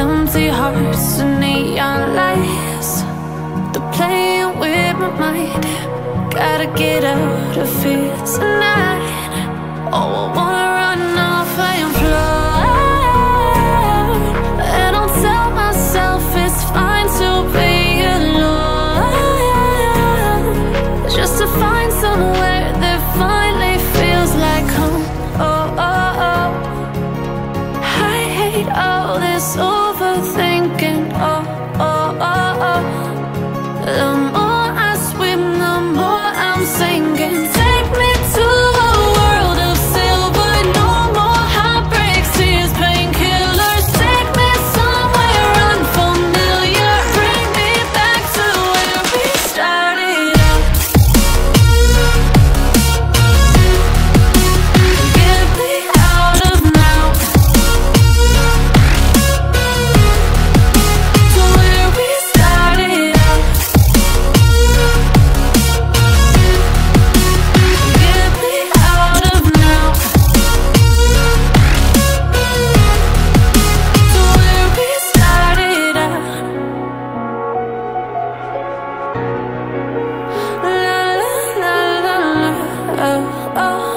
empty hearts and neon lights. They're playing with my mind. Gotta get out of here tonight. Oh, I wanna run off and fly. And I'll tell myself it's fine to be alone, just to find somewhere that finally feels like home. Oh, oh, oh. I hate all this overthinking. Oh, oh, oh, oh. The more I swim, the more I'm sinking. Take me to a world of silver. No more heartbreaks, tears, painkillers. Take me somewhere unfamiliar. Bring me back to where we started out. Get me out of now, to where we started out. Get me out of now, to where we started out. La la la la, oh, oh.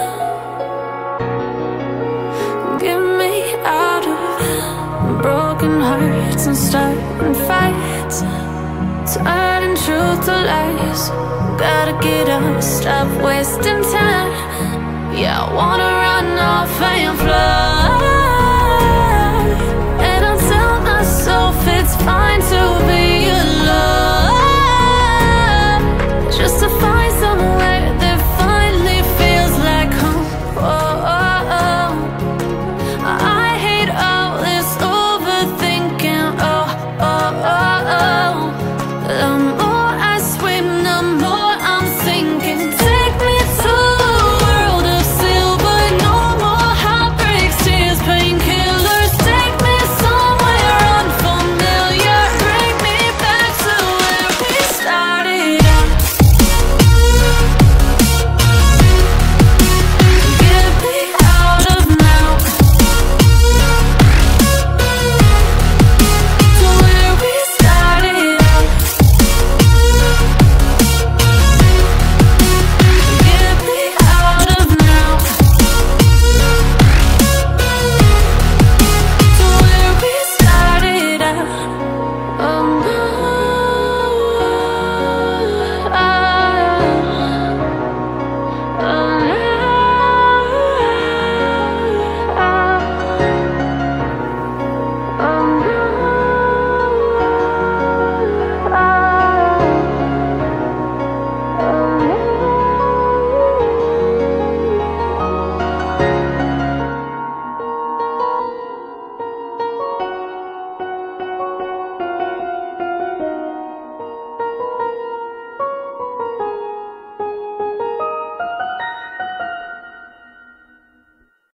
Get me out of broken hearts and starting fights, turning truth to lies. Gotta get up, stop wasting time. Yeah, I wanna run off and fly.